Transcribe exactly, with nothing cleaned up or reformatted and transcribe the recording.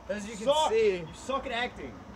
As you can suck. see. You suck at acting.